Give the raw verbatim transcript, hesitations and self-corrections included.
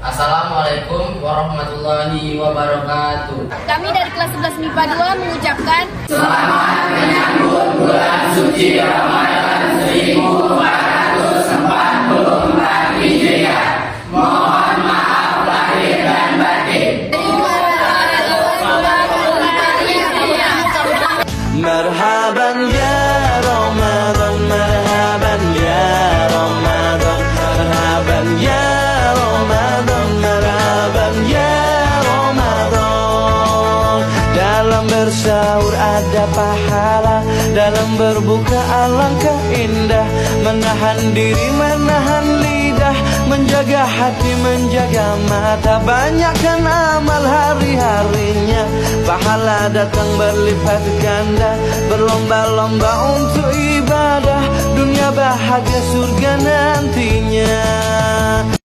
Assalamualaikum warahmatullahi wabarakatuh. Kami dari kelas sebelas M I P A dua mengucapkan selamat menyambut bulan suci Ramadan seribu empat ratus empat puluh empat Hijriah. Mohon maaf lahir dan batin. Marhaban ya Ramadan, marhaban ya Ramadan, marhaban ya Ramadan, marhaban ya Ramadan. Dalam bersahur ada pahala, dalam berbuka alangkah indah. Menahan diri, menahan lidah, menjaga hati, menjaga mata. Banyakkan amal hari-harinya, pahala datang berlipat ganda. Berlomba-lomba untuk ibadah, dunia bahagia surga nantinya.